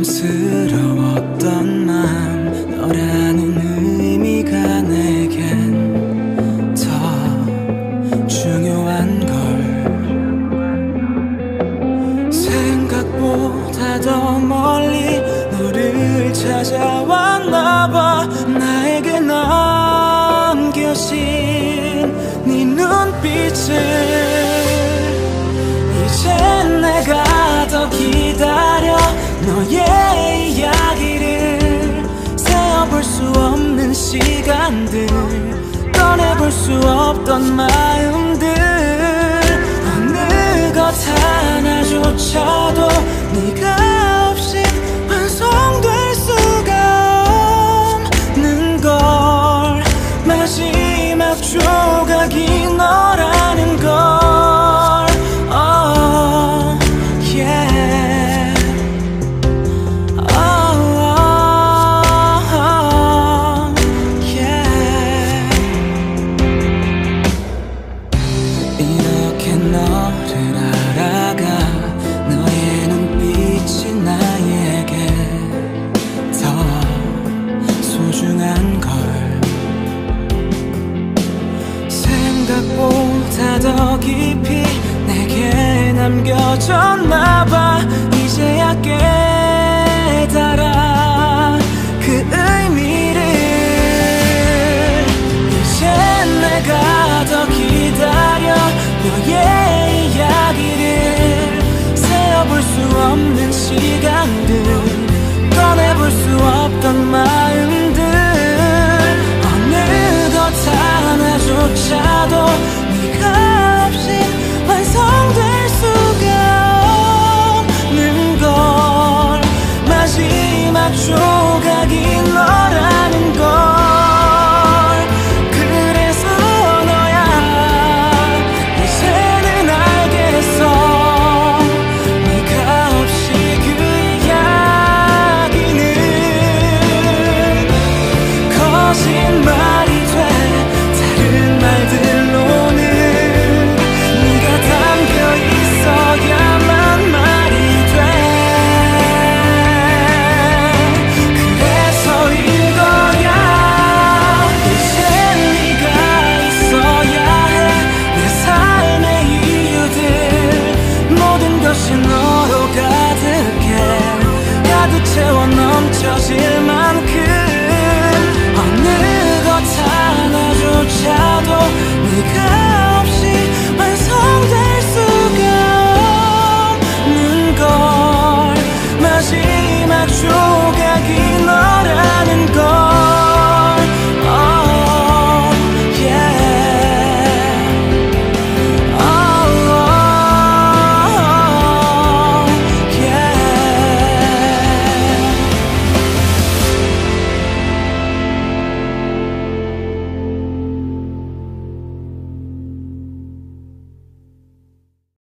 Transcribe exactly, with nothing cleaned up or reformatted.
부담스러웠던 맘 너라는 의미가 내겐 더 중요한 걸 생각보다 더 멀리 너를 찾아왔나 봐 나에게 남겨진 네 눈빛을 이젠 내가 더 기다려 너의 이야기를 세어볼 수 없는 시간들 꺼내볼 수 없던 마음들 어느 것 하나조차도 네가 없인 완성될 수가 없는 걸 마지막 조각이 너라는 걸 생각보다 더 깊이 내게 남겨졌나봐 이제야 깨달아 그 의미를 이젠 내가 더 기다려 너의 이야기를 세어볼 수 없는 시간들 꺼내볼 수 없던 마음들 어느 것 하나조차도 네가 없인 완성될 수가 없는 걸 마지막 조각이 너라는 걸 그래서 너야 이제는 알겠어 네가 없이 그 이야기는 거짓말이 돼 다른 말들로는 네가 담겨 있어야만 말이 돼 그래서 이거야 이젠 네가 있어야 해 내 삶의 이유들 모든 것이 너로 가득해 가득 채워 넘쳐질 만큼 어느 것 하나조차도 네가 없이 완성될 수가 없는 걸 마지막 조